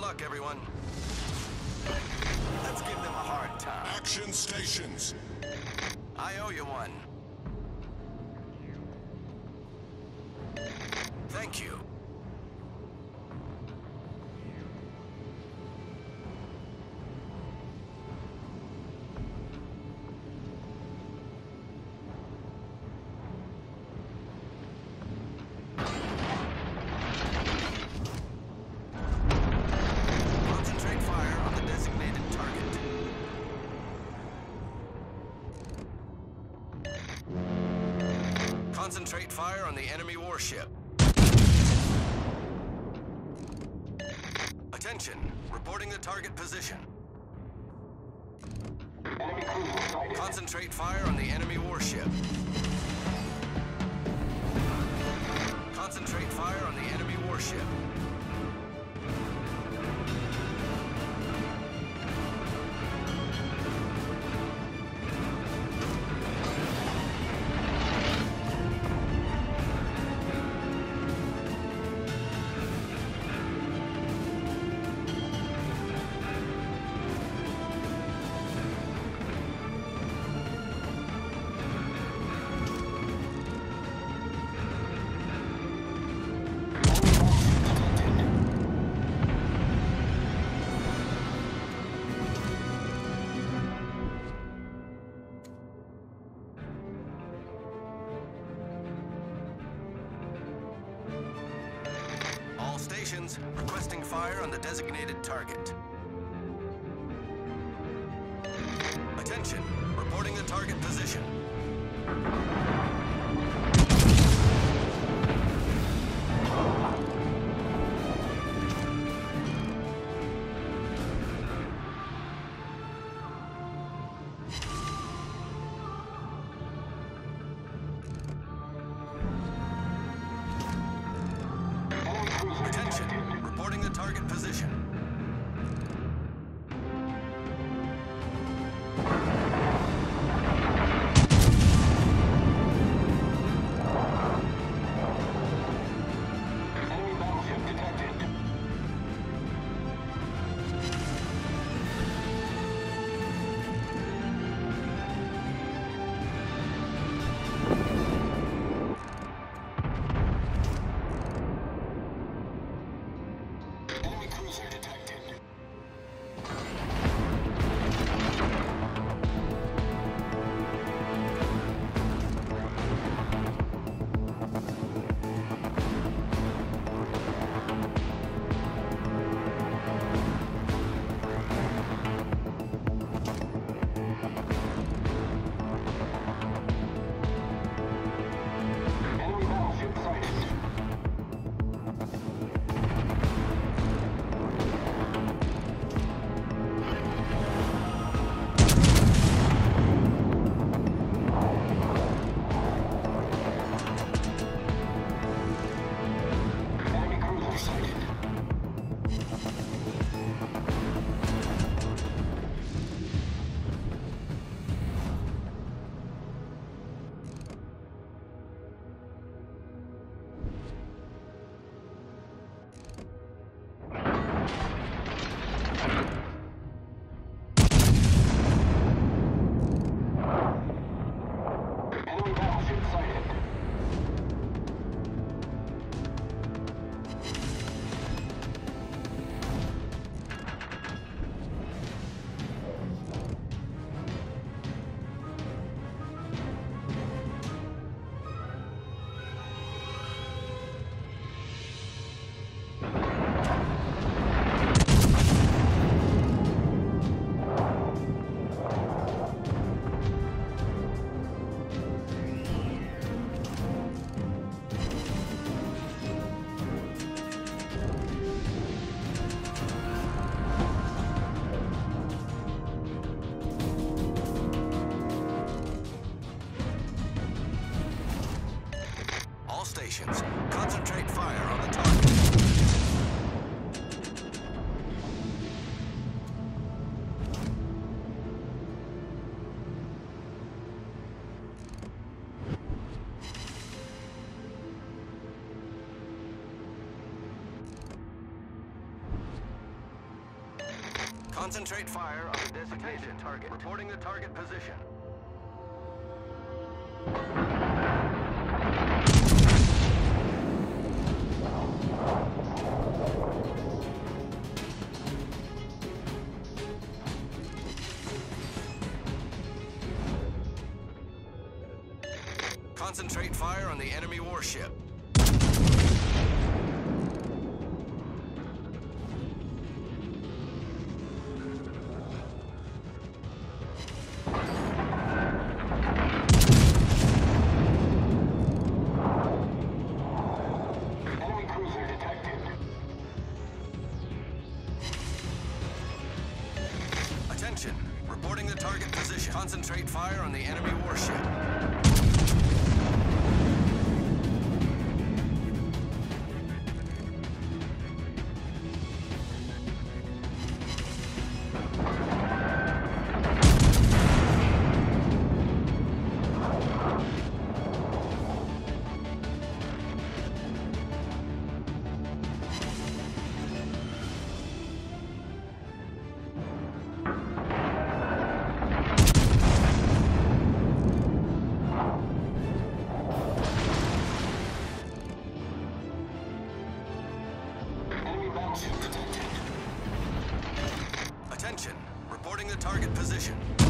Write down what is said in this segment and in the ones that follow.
luck, everyone. Let's give them a hard time. Action stations. I owe you one. Thank you. Concentrate fire on the designated target. Concentrate fire on the enemy warship. Attention, reporting the target position. Concentrate fire on the enemy warship. Concentrate fire on the enemy warship. All stations requesting fire on the designated target. Attention, reporting the target position. Attention, reporting the target position. Enemy battleship detected. Enemy cruiser detected. Enemy battleship sighted. Enemy cruiser sighted. Enemy battleship sighted. All stations, concentrate fire on the target. Concentrate fire on the designated target. Reporting the target position. Concentrate fire on the enemy warship. Enemy cruiser detected. Attention. Reporting the target position. Concentrate fire on the enemy warship. Enemy battleship detected. Attention. Reporting the target position.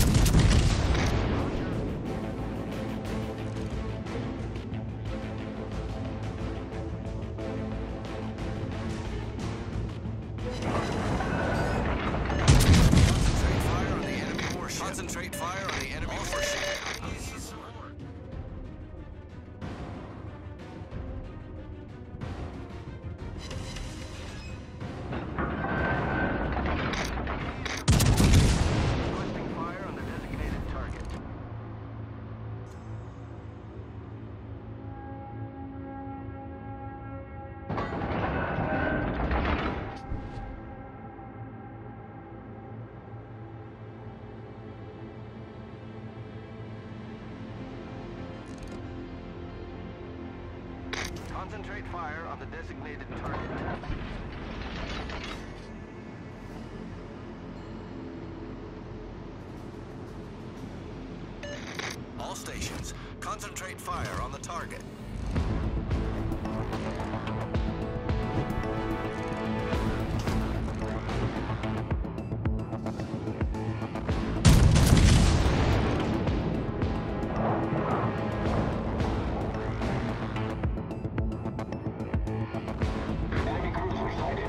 Concentrate fire on the enemy warship. Concentrate fire on the enemy warship. Requesting fire on the designated target. Concentrate fire on the designated target. All stations, concentrate fire on the target. Enemy cruiser sighted.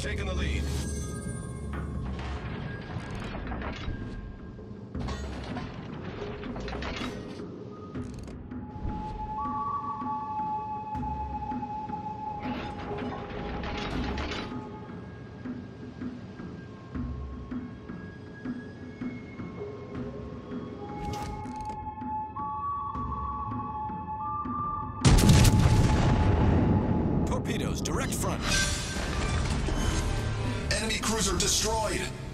taken the lead. Torpedoes, direct front. Enemy cruiser destroyed.